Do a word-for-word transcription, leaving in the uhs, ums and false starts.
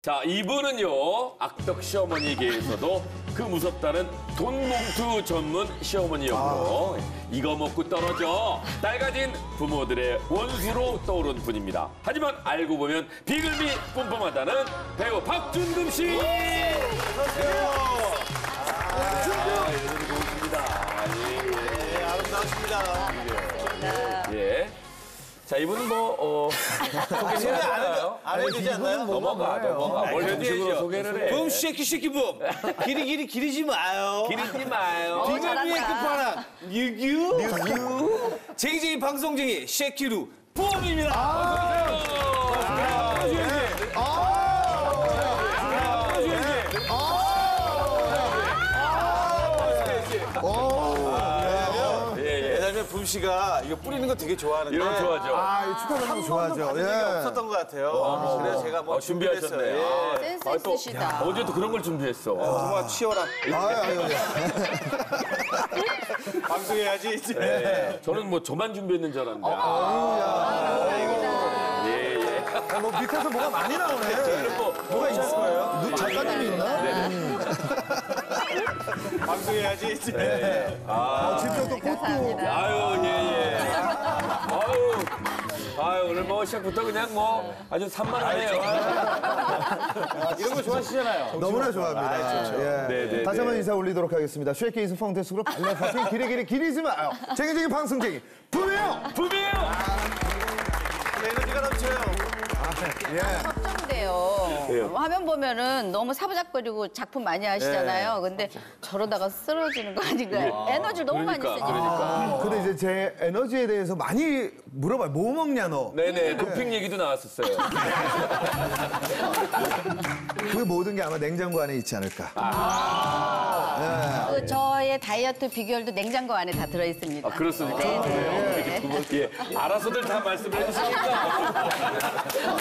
자, 이분은요, 악덕 시어머니계에서도 그 무섭다는 돈봉투 전문 시어머니 역으로 이거 먹고 떨어져 딸 가진 부모들의 원수로 떠오른 분입니다. 하지만 알고 보면 비글미 뿜뿜하다는 배우 박준금 씨. 안녕하세요. 아, 여러분 고맙습니다. 네, 아름다우십니다. 예. 자, 이분은 뭐, 어, 소개 소개 안 해야 해도, 안 해도 되지 않나요? 넘어가, 넘어가. 뭘 이런 식으로 소개를 해. 붐 쉐키 쉐키 붐. 길이 길이 길이지 마요. 기리지 마요. 비글미의 끝판왕 유규 유규 쟁이쟁이 방송쟁이 쉐키루 붐입니다. 왜냐면 붐 씨가 이거 뿌리는 거 되게 좋아하는데 이런 거 좋아하죠. 아, 이 축하하는 거 좋아하죠. 받은 적이 없었던 것 같아요. 그래서 제가 뭐 아, 준비하셨네. 준비했어요. 예. 센스 아, 또 있으시다. 어제 또 그런 걸 준비했어. 정말 치열한 아, 아유, 아유. 방송해야지 이제. 네. 저는 뭐 저만 준비했는 줄 알았는데. 예, 예. 야, 뭐 밑에서 뭐가 많이 나오네. 뭐, 뭐가 있을 거예요? 누, 작가님이 있나? 방송해야지 이제. 네. 아, 진짜 또 꽃도. 아유, 예, 예. 아유. 아유, 오늘 뭐 시작부터 그냥 뭐 아주 산만하네요. 이런 거 좋아하시잖아요. 너무나 좋아합니다. 아, 좋죠. 예. 네, 네, 다시 한번 네. 인사 올리도록 하겠습니다. 쉐이케이스 펑테스 그룹 발레 파티 기리기리 기리지 마요. 쟁이쟁이 방송쟁이 붐이에요. 붐이에요! 에너지가 넘쳐요. 예. 걱정돼요. 왜요? 화면 보면은 너무 사부작거리고 작품 많이 하시잖아요. 네. 근데 저러다가 쓰러지는 거 아닌가요? 에너지를 너무 그러니까, 많이 쓰니까. 그러니까. 근데 이제 제 에너지에 대해서 많이 물어봐요. 뭐 먹냐 너? 네네, 도핑 얘기도 나왔었어요. 그 모든 게 아마 냉장고 안에 있지 않을까. 그 저의 다이어트 비결도 냉장고 안에 다 들어있습니다. 아, 그렇습니까? 네, 네. 네. 예, 알아서들 다 말씀을 해주시니까.